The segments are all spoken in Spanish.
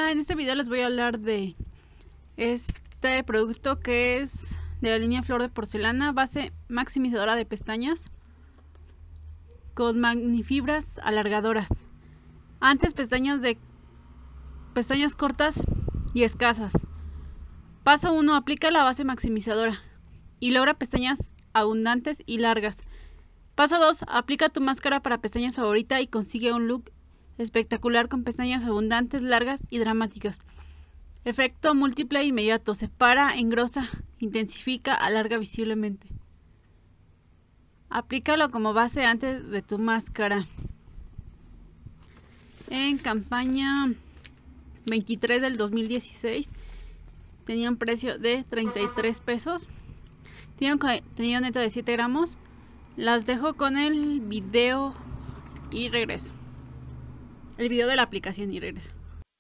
Hola, en este video les voy a hablar de este producto que es de la línea Flor de Porcelana, base maximizadora de pestañas con magnifibras alargadoras. Antes pestañas cortas y escasas. Paso 1. Aplica la base maximizadora y logra pestañas abundantes y largas. Paso 2. Aplica tu máscara para pestañas favorita y consigue un look espectacular con pestañas abundantes, largas y dramáticas. Efecto múltiple e inmediato. Separa, engrosa, intensifica, alarga visiblemente. Aplícalo como base antes de tu máscara. En campaña 23 del 2016 tenía un precio de 33 pesos. Tenía un contenido neto de 7 gramos. Las dejo con el video y regreso. El video de la aplicación y regreso.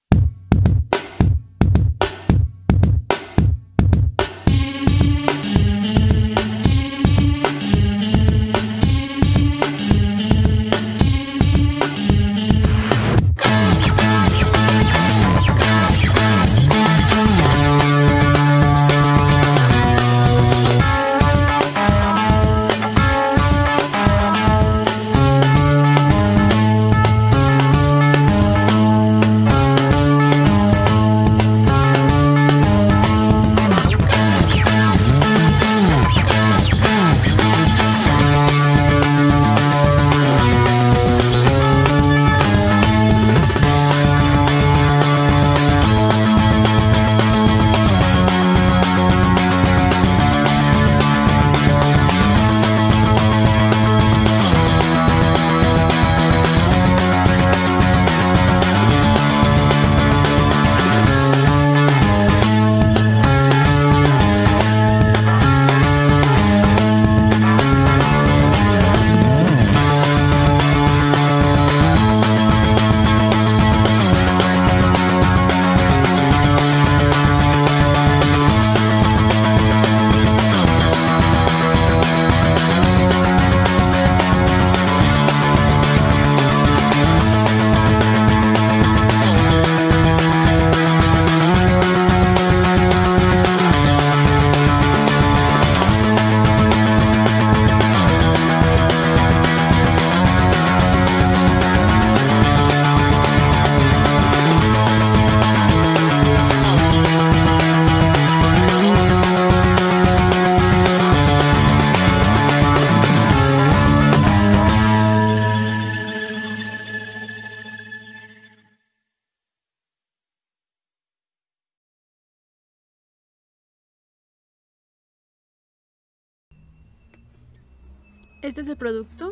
Este es el producto.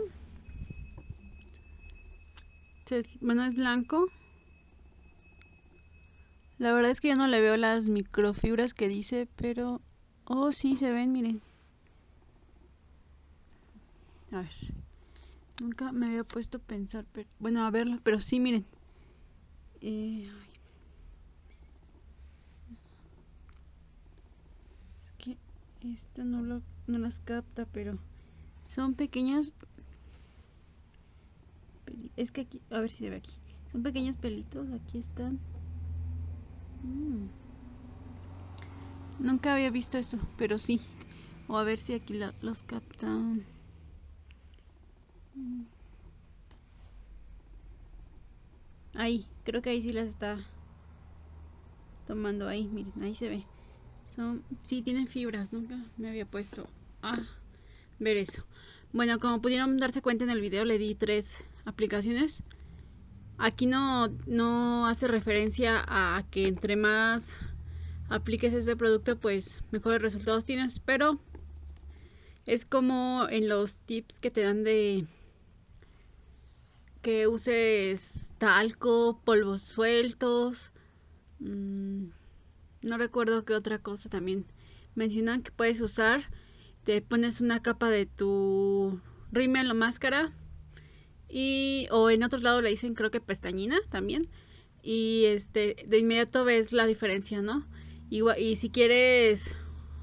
Bueno, es blanco. La verdad es que yo no le veo las microfibras que dice, pero... Oh, sí, se ven, miren. A ver. Nunca me había puesto a pensar, pero... Bueno, a verlo, pero sí, miren. Es que esto no las capta, pero... Son pequeños... Es que aquí... A ver si se ve aquí. Son pequeños pelitos, aquí están. Nunca había visto esto, pero sí. O a ver si aquí los captan. Ahí, creo que ahí sí las está tomando. Ahí, miren, ahí se ve. Sí, tienen fibras. Nunca me había puesto a ver eso. Bueno, como pudieron darse cuenta en el video, le di 3 aplicaciones. Aquí no hace referencia a que entre más apliques ese producto, pues mejores resultados tienes, pero es como en los tips que te dan de que uses talco, polvos sueltos, no recuerdo qué otra cosa también mencionan que puedes usar. Te pones una capa de tu rímel o máscara o en otros lados le dicen creo que pestañina también, y de inmediato ves la diferencia, ¿no? Y si quieres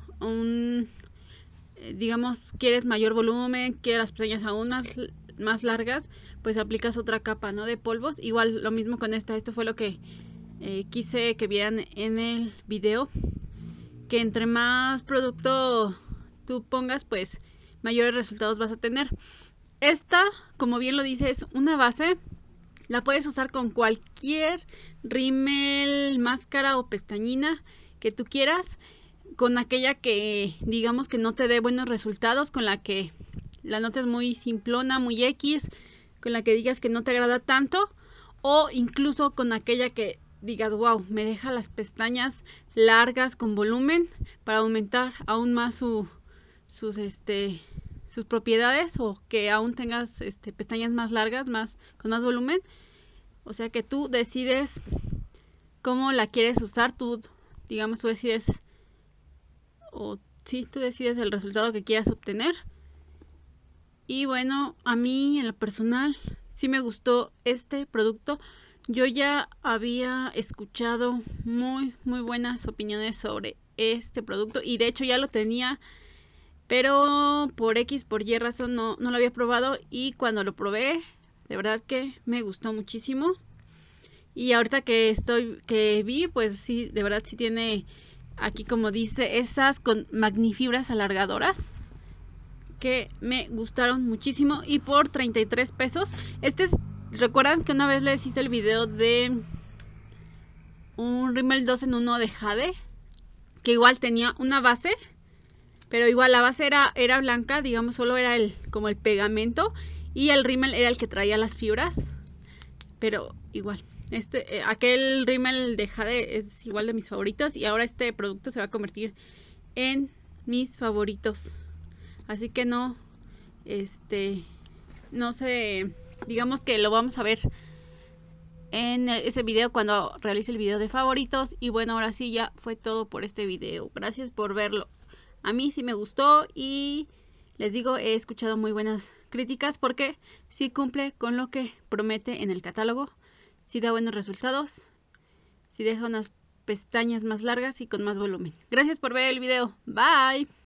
digamos, quieres mayor volumen, quieres las pestañas aún más largas, pues aplicas otra capa, ¿no? De polvos. Igual lo mismo con esto fue lo que quise que vieran en el video que entre más producto tú pongas, pues mayores resultados vas a tener. Esta, como bien lo dice, es una base. La puedes usar con cualquier rímel, máscara o pestañina que tú quieras. Con aquella que digamos que no te dé buenos resultados, con la que la nota es muy simplona, muy X, con la que digas que no te agrada tanto, o incluso con aquella que digas, wow, me deja las pestañas largas con volumen para aumentar aún más sus propiedades, o que aún tengas pestañas más largas, con más volumen. O sea que tú decides cómo la quieres usar, tú decides, tú decides el resultado que quieras obtener. Y bueno, a mí en lo personal sí me gustó este producto. Yo ya había escuchado muy buenas opiniones sobre este producto, y de hecho ya lo tenía, pero por X, por Y razón no lo había probado, y cuando lo probé, de verdad que me gustó muchísimo. Y ahorita que vi, pues sí, de verdad sí tiene aquí, como dice, esas con magnifibras alargadoras que me gustaron muchísimo, y por 33 pesos. ¿Recuerdan que una vez les hice el video de un rímel 2 en 1 de Jade? Que igual tenía una base, pero igual la base era blanca, digamos, solo era como el pegamento, y el rímel era el que traía las fibras. Pero igual, aquel rímel de Jade es igual de mis favoritos, y ahora este producto se va a convertir en mis favoritos. Así que no sé, digamos que lo vamos a ver en ese video cuando realice el video de favoritos. Y bueno, ahora sí, ya fue todo por este video. Gracias por verlo. A mí sí me gustó, y les digo, he escuchado muy buenas críticas porque sí cumple con lo que promete en el catálogo. Sí da buenos resultados, sí deja unas pestañas más largas y con más volumen. Gracias por ver el video. Bye.